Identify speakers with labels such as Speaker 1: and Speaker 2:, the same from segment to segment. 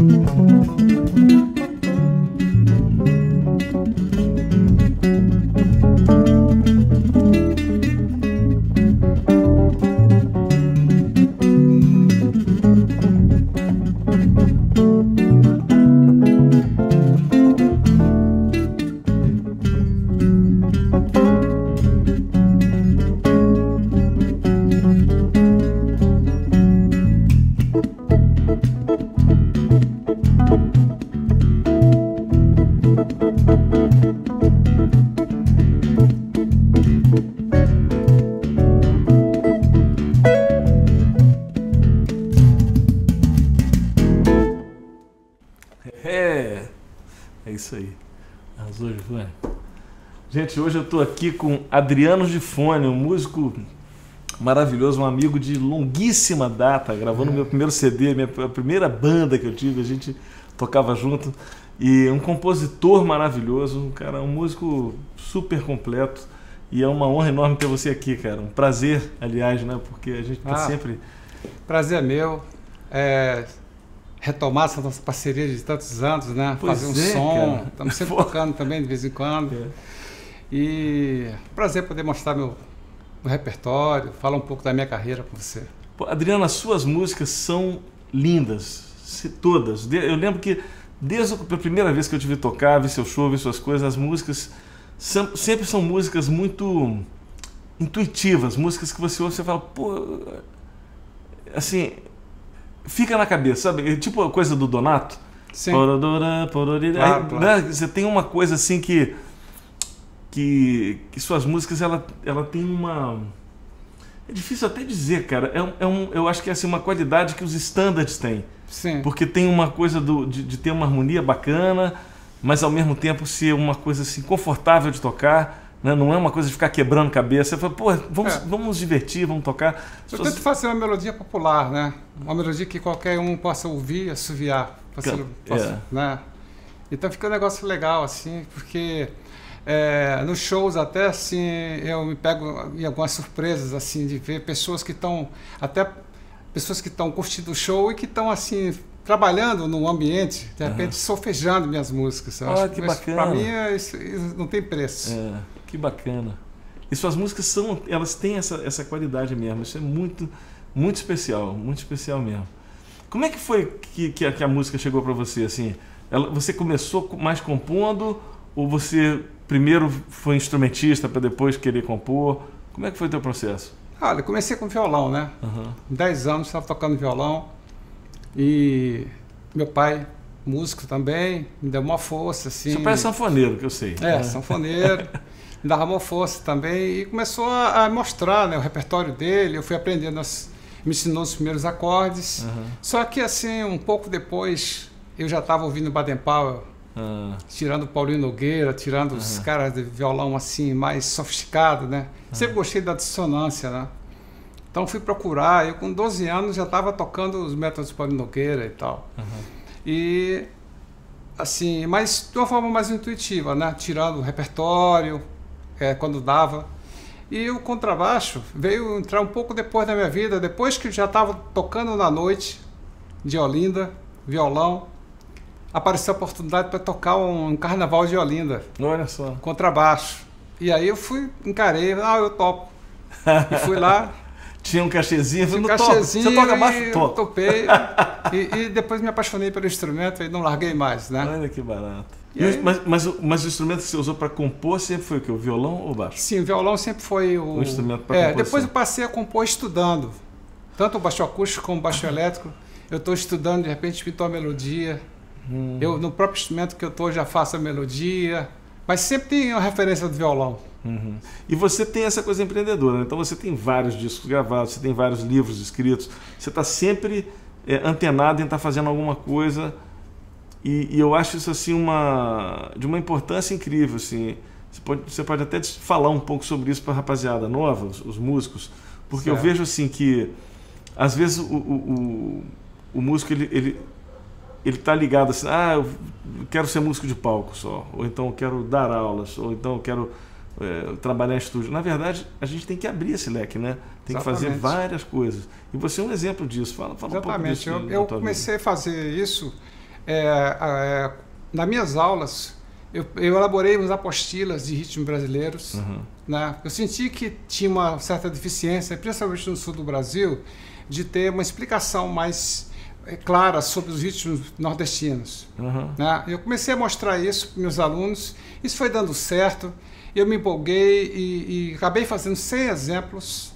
Speaker 1: É isso aí. Arrasou, Gifone. Gente, hoje eu estou aqui com Adriano Gifone, um músico maravilhoso, um amigo de longuíssima data, gravando meu primeiro CD, a primeira banda que eu tive, a gente tocava junto, e um compositor maravilhoso, um cara, um músico super completo, e é uma honra enorme ter você aqui, cara. Um prazer, aliás, né? Porque a gente tá sempre...
Speaker 2: Prazer é meu. Retomar essa nossa parceria de tantos anos, né?
Speaker 1: Pois
Speaker 2: fazer um som,
Speaker 1: cara.
Speaker 2: estamos sempre tocando também de vez em quando. E prazer poder mostrar meu repertório, falar um pouco da minha carreira com você.
Speaker 1: Pô, Adriano, as suas músicas são lindas, todas. Eu lembro que desde a primeira vez que eu te vi tocar, vi seu show, vi suas coisas, as músicas sempre são músicas muito intuitivas, músicas que você ouve e você fala, pô, assim, fica na cabeça, sabe? Tipo a coisa do Donato.
Speaker 2: Sim.
Speaker 1: Claro. Né? Você tem uma coisa assim que suas músicas, ela tem uma... É difícil até dizer, cara. Eu acho que é assim, uma qualidade que os standards têm.
Speaker 2: Sim.
Speaker 1: Porque tem uma coisa de ter uma harmonia bacana, mas ao mesmo tempo ser uma coisa assim, confortável de tocar, né? Não é uma coisa de ficar quebrando cabeça. Você fala, pô, vamos nos divertir, vamos tocar.
Speaker 2: Eu tento fazer uma melodia popular, né? Uma melodia que qualquer um possa ouvir, assoviar. Né? Então fica um negócio legal, assim, porque nos shows até assim, eu me pego em algumas surpresas, assim, de ver pessoas que estão curtindo o show e que estão assim trabalhando no ambiente, de repente solfejando minhas músicas. Eu acho
Speaker 1: que bacana.
Speaker 2: Para mim isso não tem preço.
Speaker 1: Que bacana. E suas músicas elas têm essa qualidade mesmo. Isso é muito, muito especial mesmo. Como é que foi que a música chegou para você assim? Você começou mais compondo ou você primeiro foi instrumentista para depois querer compor? Como é que foi o teu processo?
Speaker 2: Olha, eu comecei com violão, né? 10 anos estava tocando violão e meu pai, músico também, me deu uma força, assim.
Speaker 1: Seu pai é sanfoneiro, que eu sei.
Speaker 2: Sanfoneiro, me dava uma força também e começou a mostrar, né, o repertório dele. Eu fui aprendendo, me ensinou os primeiros acordes. Só que assim, um pouco depois, eu já estava ouvindo Baden Powell, tirando o Paulinho Nogueira, tirando os caras de violão assim, mais sofisticado, né? Sempre gostei da dissonância, né? Então fui procurar, eu com 12 anos já estava tocando os métodos de Paulinho Nogueira e tal. E assim, mas de uma forma mais intuitiva, né? Tirando o repertório, quando dava. E o contrabaixo veio entrar um pouco depois da minha vida, depois que eu já estava tocando na noite de Olinda, violão. Apareceu a oportunidade para tocar um carnaval de Olinda.
Speaker 1: Olha só.
Speaker 2: Contrabaixo. E aí eu encarei, eu topo. E fui lá.
Speaker 1: Tinha um cachezinho,
Speaker 2: tinha um cachezinho.
Speaker 1: Você toca baixo? Topo.
Speaker 2: Topei. e depois me apaixonei pelo instrumento e não larguei mais, né?
Speaker 1: Olha que barato. Mas o instrumento que você usou para compor sempre foi o quê? O violão ou o baixo?
Speaker 2: Sim, o violão sempre foi o
Speaker 1: instrumento para composição.
Speaker 2: Depois eu passei a compor estudando. Tanto o baixo acústico como o baixo elétrico. Eu estou estudando, de repente pintou a melodia. Eu, no próprio instrumento que eu estou, já faço a melodia. Mas sempre tem uma referência do violão.
Speaker 1: E você tem essa coisa empreendedora, né? Então você tem vários discos gravados, você tem vários livros escritos, você está sempre antenado em estar fazendo alguma coisa, e eu acho isso assim de uma importância incrível. Assim. Você pode até falar um pouco sobre isso para a rapaziada nova, os músicos, porque eu vejo assim que às vezes o músico ele está ligado assim, eu quero ser músico de palco só, ou então eu quero dar aulas, ou então eu quero trabalhar em estúdio. Na verdade, a gente tem que abrir esse leque, né? Tem que fazer várias coisas. E você é um exemplo disso. Fala um pouco disso.
Speaker 2: Eu comecei a fazer isso nas minhas aulas, eu elaborei umas apostilas de ritmos brasileiros. Né? Eu senti que tinha uma certa deficiência, principalmente no sul do Brasil, de ter uma explicação mais clara sobre os ritmos nordestinos. Né? Eu comecei a mostrar isso para meus alunos, isso foi dando certo, eu me empolguei e acabei fazendo 100 exemplos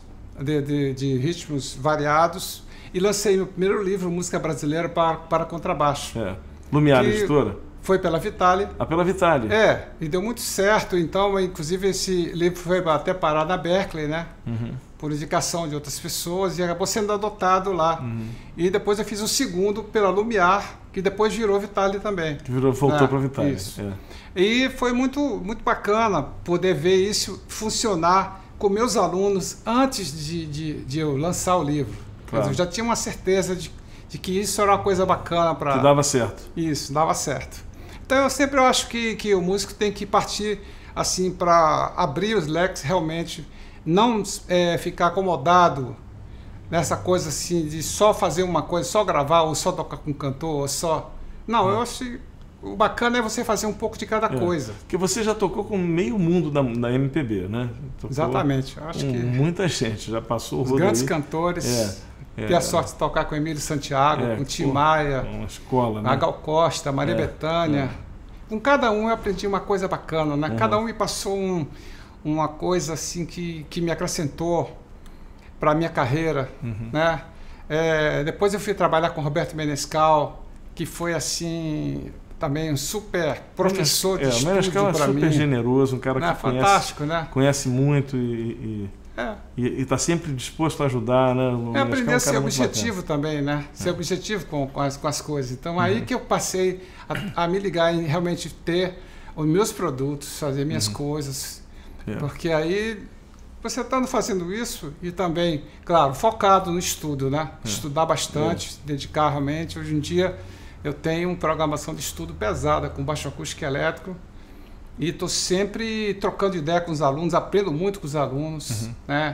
Speaker 2: de ritmos variados e lancei meu primeiro livro, Música Brasileira para Contrabaixo.
Speaker 1: Lumiar Editora?
Speaker 2: Foi pela Vitale.
Speaker 1: Pela Vitale.
Speaker 2: E deu muito certo, então, inclusive esse livro foi até parar na Berkeley, né? Por indicação de outras pessoas, e acabou sendo adotado lá. E depois eu fiz o segundo pela Lumiar, que depois virou Vitale também.
Speaker 1: Voltou para Vitale.
Speaker 2: Isso. E foi muito, muito bacana poder ver isso funcionar com meus alunos antes de eu lançar o livro. Claro. Eu já tinha uma certeza de que isso era uma coisa bacana para...
Speaker 1: Que dava certo.
Speaker 2: Isso, dava certo. Então eu sempre acho que o músico tem que partir assim para abrir os leques realmente, não ficar acomodado nessa coisa assim de só fazer uma coisa, só gravar ou só tocar com um cantor, ou só... Não, eu acho que o bacana é você fazer um pouco de cada coisa.
Speaker 1: Porque você já tocou com meio mundo da MPB, né? Tocou
Speaker 2: exatamente, eu acho que...
Speaker 1: Muita gente, já passou o
Speaker 2: rodo. Os grandes cantores... Ter a sorte de tocar com Emílio Santiago, com Tim Maia,
Speaker 1: uma escola, né?
Speaker 2: a Gal Costa, Maria Bethânia. Com cada um eu aprendi uma coisa bacana, né? Cada um me passou uma coisa assim que me acrescentou para a minha carreira, né? Depois eu fui trabalhar com Roberto Menescal, que foi assim também um super professor de estudo para mim. O Menescal é super
Speaker 1: generoso, um cara que
Speaker 2: fantástico, né?
Speaker 1: Conhece muito e está sempre disposto a ajudar, né?
Speaker 2: Aprender a ser objetivo também, né? Ser objetivo com as coisas. Então, aí que eu passei a me ligar em realmente ter os meus produtos, fazer minhas coisas. Porque aí, você estando fazendo isso e também, claro, focado no estudo, né? Estudar bastante, dedicar realmente. Hoje em dia, eu tenho uma programação de estudo pesada, com baixo acústico e elétrico. E estou sempre trocando ideia com os alunos, aprendo muito com os alunos, né?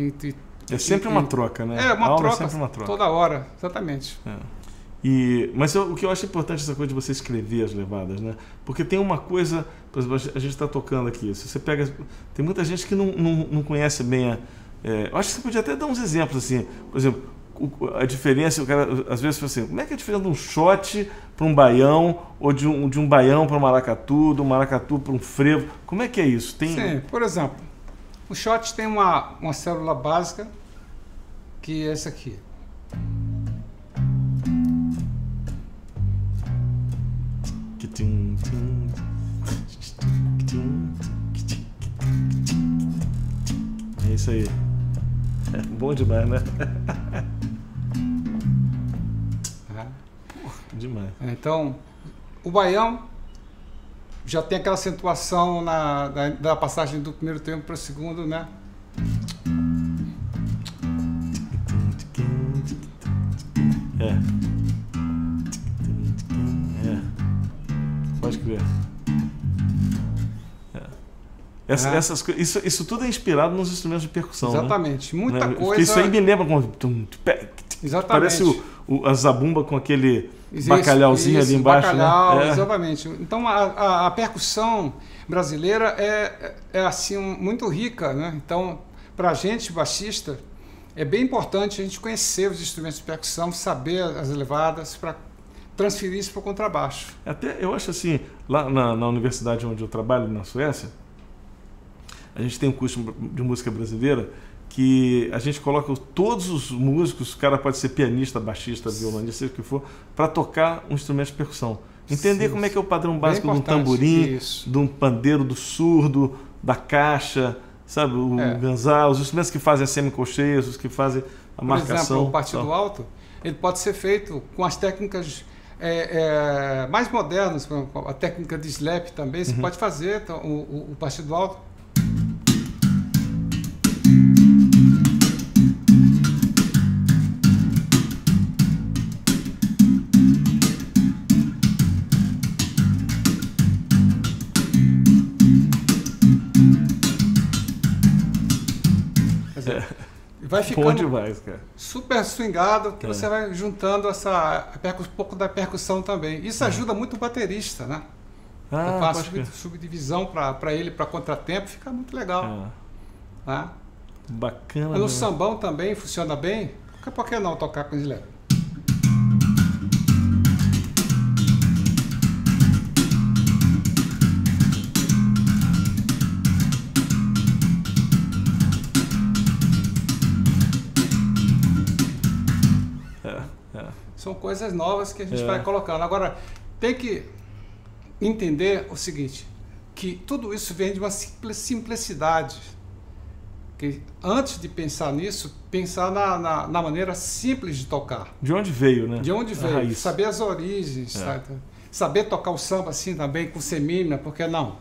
Speaker 1: É sempre uma troca, né?
Speaker 2: É sempre uma troca. Toda hora, exatamente.
Speaker 1: Mas o que eu acho importante é essa coisa de você escrever as levadas, né? Porque tem uma coisa, por exemplo, a gente está tocando aqui, se você pega... Tem muita gente que não conhece bem eu acho que você podia até dar uns exemplos, assim, por exemplo, a diferença, o cara às vezes fala assim, como é que é a diferença de um shot para um baião, ou de um baião para um maracatu, do maracatu para um frevo? Como é que é isso?
Speaker 2: Sim, por exemplo, o shot tem uma célula básica, que é essa aqui.
Speaker 1: É isso aí. É bom demais, né? Demais.
Speaker 2: Então, o baião já tem aquela acentuação da passagem do primeiro tempo para o segundo, né?
Speaker 1: Pode crer. Isso tudo é inspirado nos instrumentos de percussão.
Speaker 2: Exatamente.
Speaker 1: Né?
Speaker 2: Muita coisa.
Speaker 1: Isso aí me lembra como...
Speaker 2: Exatamente.
Speaker 1: Parece a zabumba com aquele bacalhauzinho ali embaixo.
Speaker 2: Bacalhau, né? Exatamente. Então a percussão brasileira é assim muito rica, né? Então, para a gente, baixista, é bem importante a gente conhecer os instrumentos de percussão, saber as levadas para transferir isso para o contrabaixo.
Speaker 1: Até eu acho assim, lá na universidade onde eu trabalho, na Suécia, a gente tem um curso de música brasileira que a gente coloca todos os músicos, o cara pode ser pianista, baixista, violonista, seja o que for, para tocar um instrumento de percussão. Entender como é que é o padrão básico de um tamborim, de um pandeiro, do surdo, da caixa, sabe? O ganzá, os instrumentos que fazem a semicolcheias, os que fazem a marcação.
Speaker 2: Por exemplo, o partido alto, ele pode ser feito com as técnicas mais modernas, a técnica de slap também, você pode fazer então, o partido alto. vai
Speaker 1: Bom
Speaker 2: ficando
Speaker 1: demais, cara.
Speaker 2: super swingado, que você vai juntando um pouco da percussão também. Isso ajuda muito o baterista, né? Eu faço subdivisão para ele, para contratempo, fica muito legal. Né?
Speaker 1: Bacana.
Speaker 2: Mas no sambão também funciona bem, por que não tocar com ele? São coisas novas que a gente vai colocando. Agora, tem que entender o seguinte, que tudo isso vem de uma simplicidade. Que antes de pensar nisso, pensar na maneira simples de tocar.
Speaker 1: De onde veio, né?
Speaker 2: De onde veio. Saber as origens, saber tocar o samba assim também, com semínima, por que não?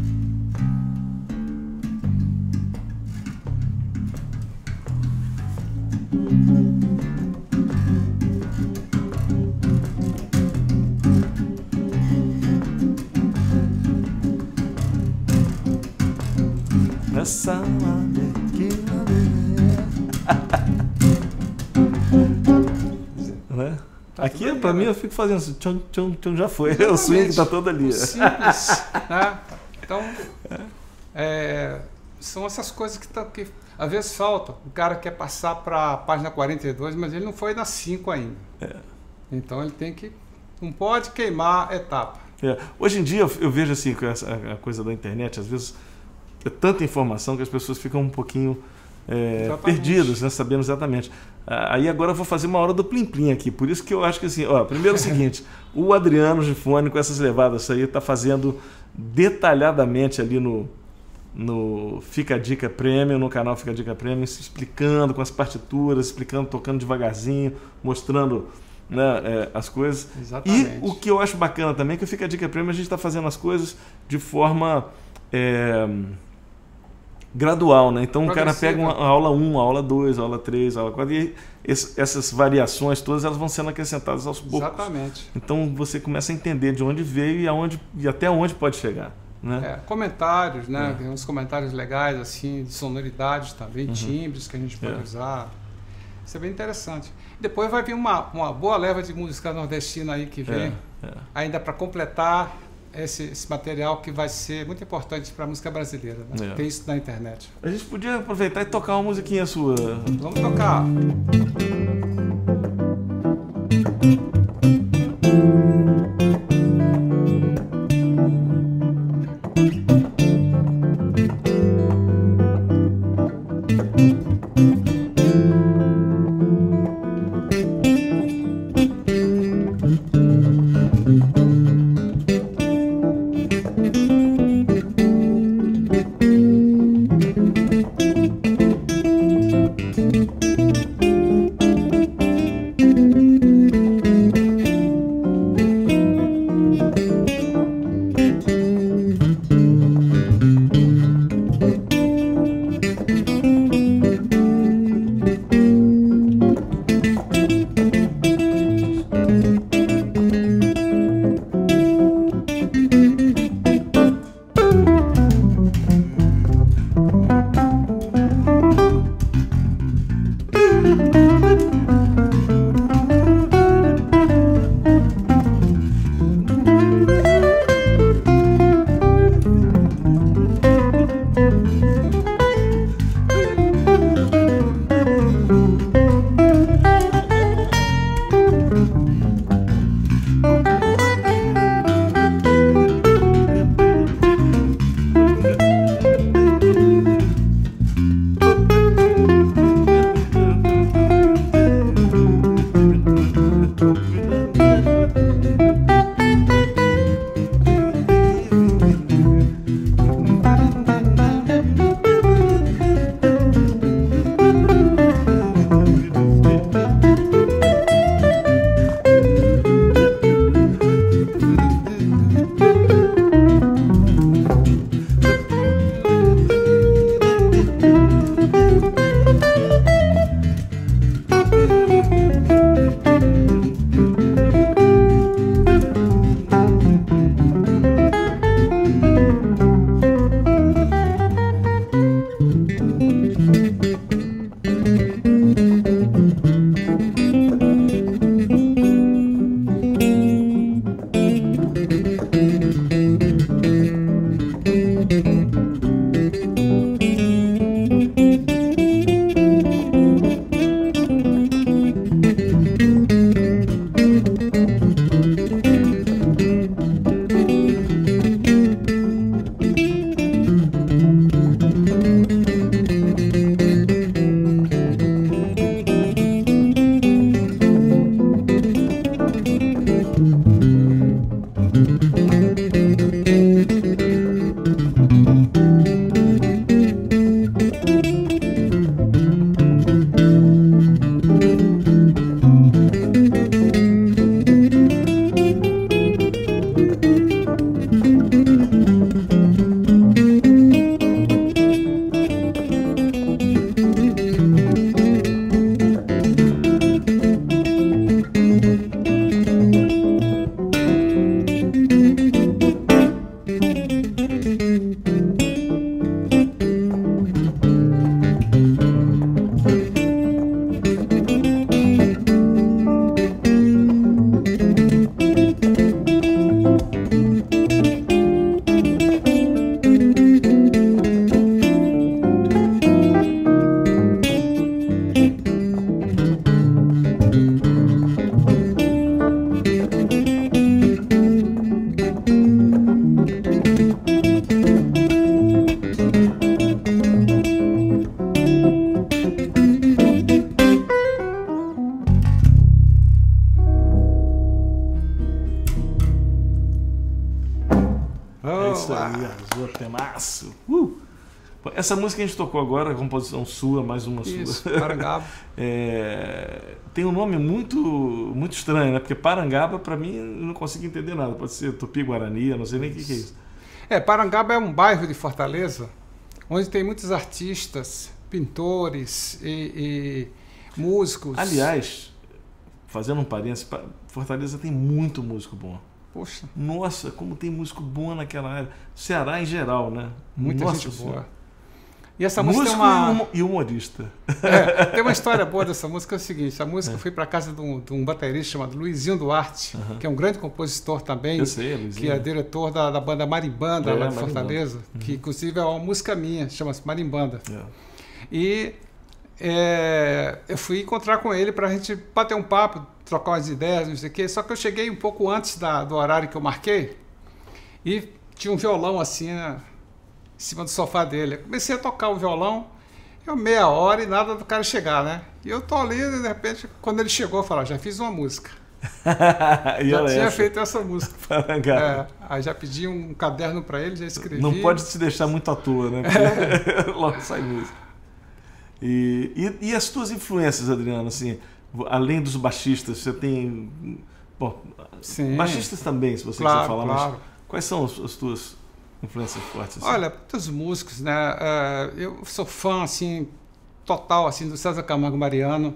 Speaker 1: Né? Aqui, para mim, eu fico fazendo assim, tchum, tchum, tchum, já foi. O swing está todo ali.
Speaker 2: Simples. Né? Então, são essas coisas que às vezes faltam. O cara quer passar para a página 42, mas ele não foi na 5 ainda. Então, ele tem que... Não pode queimar a etapa.
Speaker 1: Hoje em dia, eu vejo assim, com a coisa da internet, às vezes... É tanta informação que as pessoas ficam um pouquinho perdidas, né, sabendo exatamente. Aí agora eu vou fazer uma hora do plim-plim aqui, por isso que eu acho que assim, primeiro é o seguinte, o Adriano Gifone com essas levadas aí está fazendo detalhadamente ali no Fica a Dica Premium, no canal Fica a Dica Premium, explicando com as partituras, explicando, tocando devagarzinho, mostrando, né, as coisas.
Speaker 2: Exatamente.
Speaker 1: E o que eu acho bacana também é que o Fica a Dica Premium a gente está fazendo as coisas de forma... gradual, né? Então o cara pega uma aula 1, aula 2, aula 3, aula 4 e essas variações todas elas vão sendo acrescentadas aos poucos.
Speaker 2: Exatamente.
Speaker 1: Então você começa a entender de onde veio e até onde pode chegar, né?
Speaker 2: Comentários, né? Tem uns comentários legais assim, de sonoridades também, timbres que a gente pode usar. Isso é bem interessante. Depois vai vir uma boa leva de música nordestina aí que vem, ainda para completar esse material que vai ser muito importante para a música brasileira, né? Tem isso na internet.
Speaker 1: A gente podia aproveitar e tocar uma musiquinha sua.
Speaker 2: Vamos tocar.
Speaker 1: isso aí, arrasou, temaço. Essa música que a gente tocou agora, a composição sua, mais uma
Speaker 2: Isso,
Speaker 1: sua.
Speaker 2: Parangaba.
Speaker 1: Tem um nome muito estranho, né? Porque Parangaba, para mim, eu não consigo entender nada. Pode ser Tupi-Guarani, eu não sei nem o que é isso.
Speaker 2: Parangaba é um bairro de Fortaleza, onde tem muitos artistas, pintores e músicos.
Speaker 1: Aliás, fazendo um parênteses, Fortaleza tem muito músico bom.
Speaker 2: Poxa.
Speaker 1: Nossa, como tem músico bom naquela área. Ceará em geral, né?
Speaker 2: Muita
Speaker 1: Nossa
Speaker 2: gente
Speaker 1: Senhora.
Speaker 2: boa. E essa música
Speaker 1: Músico
Speaker 2: tem uma...
Speaker 1: e humorista.
Speaker 2: Tem uma história boa dessa música, é o seguinte, a música eu fui para casa de um baterista chamado Luizinho Duarte, que é um grande compositor também,
Speaker 1: Eu sei, Luizinho.
Speaker 2: que é diretor da banda Marimbanda, lá de
Speaker 1: Marimbanda.
Speaker 2: Fortaleza, que inclusive é uma música minha, chama-se Marimbanda.
Speaker 1: É.
Speaker 2: E eu fui encontrar com ele para a gente bater um papo, trocar umas ideias, não sei o quê, só que eu cheguei um pouco antes do horário que eu marquei e tinha um violão assim, né, em cima do sofá dele. Eu comecei a tocar o violão, meia hora e nada do cara chegar, né? E eu tô ali e de repente, quando ele chegou, eu falei, já fiz uma música. Já tinha feito essa música. Aí já pedi um caderno para ele, já escrevi.
Speaker 1: Não pode se deixar muito à toa, né? Porque logo sai música. E as tuas influências, Adriano, assim, além dos baixistas, você tem... Bom,
Speaker 2: sim,
Speaker 1: baixistas também, se você quiser falar, mas quais são as tuas influências fortes? Assim?
Speaker 2: Olha, muitos músicos, né? Eu sou fã, assim, total, assim, do César Camargo Mariano.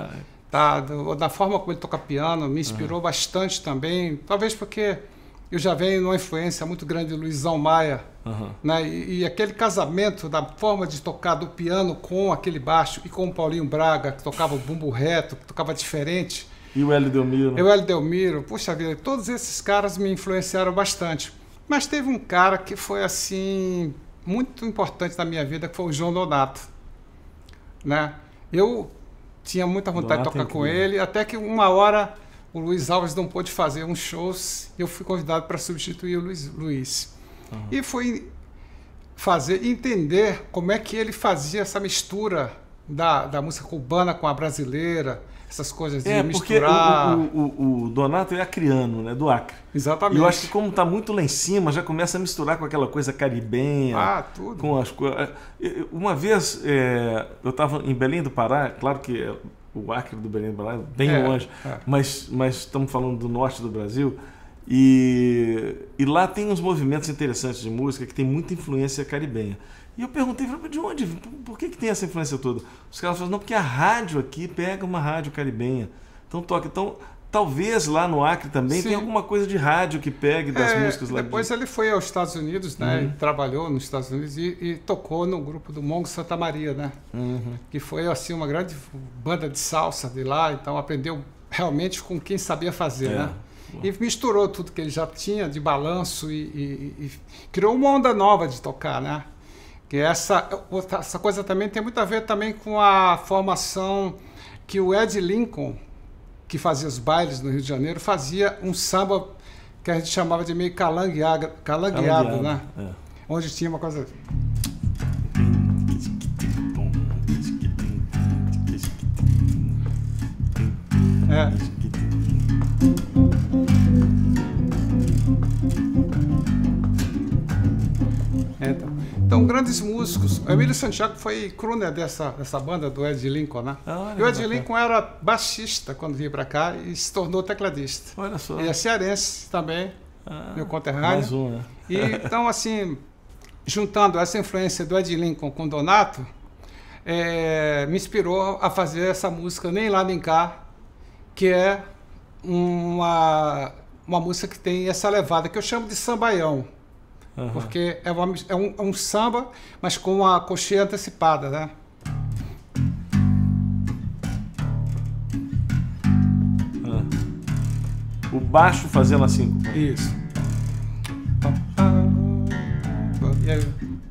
Speaker 2: Da forma como ele toca piano, me inspirou bastante também. Talvez porque eu já venho numa influência muito grande do Luizão Maia. Né? E aquele casamento da forma de tocar do piano com aquele baixo e com o Paulinho Braga, que tocava o bumbo reto, que tocava diferente.
Speaker 1: E o Hélio Delmiro.
Speaker 2: O Hélio Delmiro, puxa vida, todos esses caras me influenciaram bastante. Mas teve um cara que foi, assim, muito importante na minha vida, que foi o João Donato. Né? Eu tinha muita vontade de tocar com ele, até que uma hora o Luiz Alves não pôde fazer uns shows e eu fui convidado para substituir o Luiz. E fui entender como é que ele fazia essa mistura da música cubana com a brasileira, essas coisas de misturar.
Speaker 1: Porque o Donato é acriano, né, do Acre.
Speaker 2: Exatamente.
Speaker 1: E eu acho que como está muito lá em cima, já começa a misturar com aquela coisa caribenha.
Speaker 2: Tudo.
Speaker 1: Com as coisas. Uma vez eu estava em Belém do Pará, claro que o Acre do Belém do Pará é bem longe, mas estamos falando do norte do Brasil. E lá tem uns movimentos interessantes de música que tem muita influência caribenha. E eu perguntei, de onde? Por que tem essa influência toda? Os caras falaram, não, porque a rádio aqui pega uma rádio caribenha. Então toca. Então, talvez lá no Acre também tenha alguma coisa de rádio que pegue das músicas lá.
Speaker 2: Depois ele foi aos Estados Unidos, né? E trabalhou nos Estados Unidos e tocou no grupo do Mongo Santa Maria, né? Que foi assim uma grande banda de salsa de lá, então aprendeu realmente com quem sabia fazer, né? E misturou tudo que ele já tinha de balanço e criou uma onda nova de tocar, né? Que essa coisa também tem muito a ver também com a formação que o Ed Lincoln, que fazia os bailes no Rio de Janeiro, fazia um samba que a gente chamava de meio calangueado, né? Onde tinha uma coisa... Então, grandes músicos. O Emílio Santiago foi crooner dessa banda do Ed Lincoln, né? E o Ed Lincoln era baixista quando veio para cá e se tornou tecladista.
Speaker 1: Olha só.
Speaker 2: Ele é cearense também, meu conterrâneo.
Speaker 1: Mais um, né?
Speaker 2: E, então, assim, juntando essa influência do Ed Lincoln com o Donato, me inspirou a fazer essa música Nem Lá Nem Cá, que é uma música que tem essa levada, que eu chamo de sambaião. Porque é um samba, mas com uma cocheia antecipada, né?
Speaker 1: O baixo fazendo assim.
Speaker 2: Isso. E aí?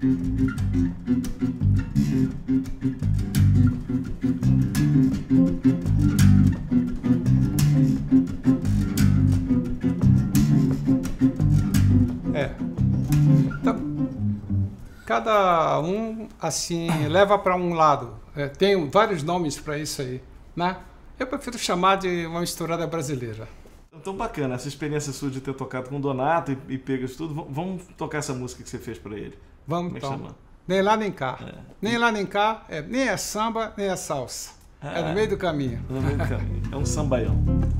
Speaker 2: Então, cada um assim leva para um lado. Tem vários nomes para isso aí, né? Eu prefiro chamar de uma misturada brasileira.
Speaker 1: Então Então bacana, essa experiência sua de ter tocado com o Donato e pegas tudo. Vamos tocar essa música que você fez para ele.
Speaker 2: Vamos
Speaker 1: Como é que
Speaker 2: então.
Speaker 1: chama?
Speaker 2: Nem lá nem cá.
Speaker 1: É.
Speaker 2: Nem lá nem cá, nem é samba, nem é salsa. É no meio do caminho.
Speaker 1: No meio do caminho. É um sambaião.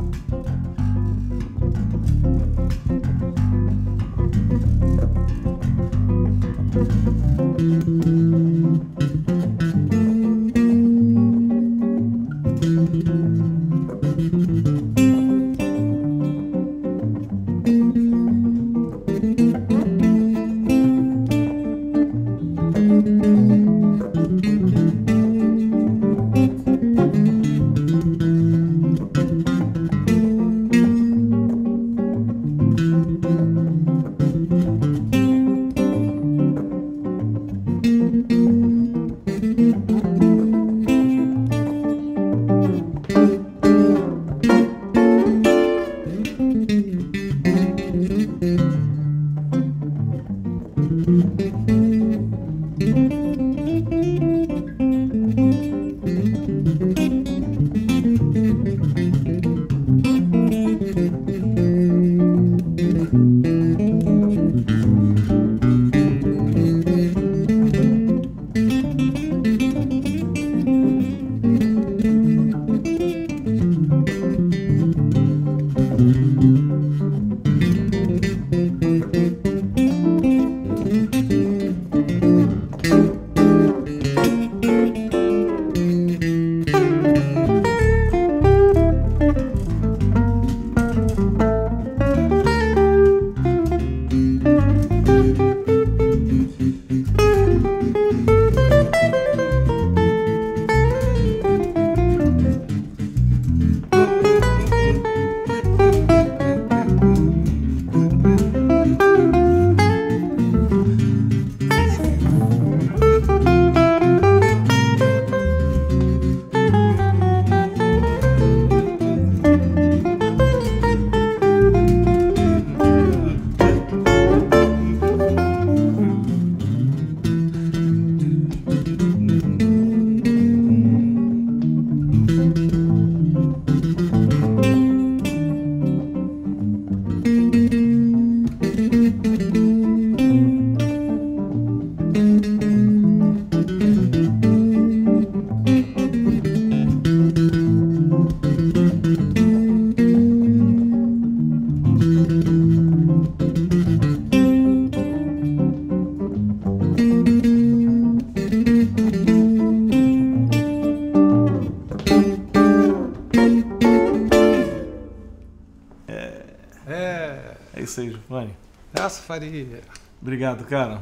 Speaker 1: É isso aí, Giovanni.
Speaker 2: Essa faria.
Speaker 1: Obrigado, cara.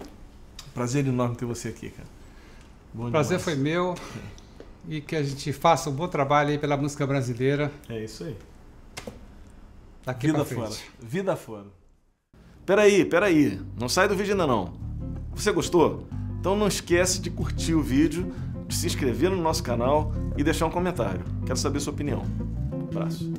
Speaker 1: Prazer enorme ter você aqui, cara.
Speaker 2: O prazer foi meu. E que a gente faça um bom trabalho aí pela música brasileira.
Speaker 1: É isso aí.
Speaker 2: Daqui
Speaker 1: Vida
Speaker 2: pra frente.
Speaker 1: fora. Vida fora. Peraí. Não sai do vídeo ainda não. Você gostou? Então não esquece de curtir o vídeo, de se inscrever no nosso canal e deixar um comentário. Quero saber sua opinião. Um abraço.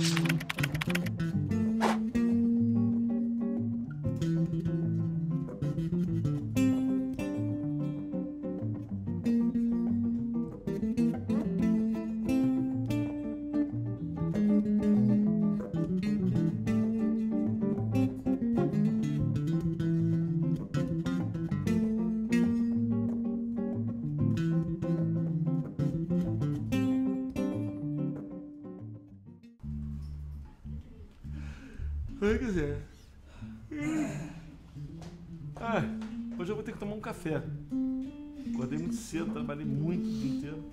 Speaker 1: Hoje eu vou ter que tomar um café. Acordei muito cedo, trabalhei muito o dia inteiro.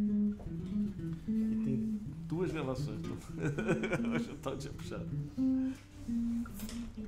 Speaker 1: E tem 2 relações. Hoje eu tô o dia puxado.